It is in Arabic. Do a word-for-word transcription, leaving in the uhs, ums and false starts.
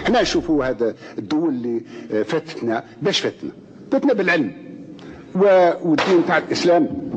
احنا نشوفوا هذا الدول اللي فاتتنا باش فاتنا فاتنا بالعلم والدين تاع الاسلام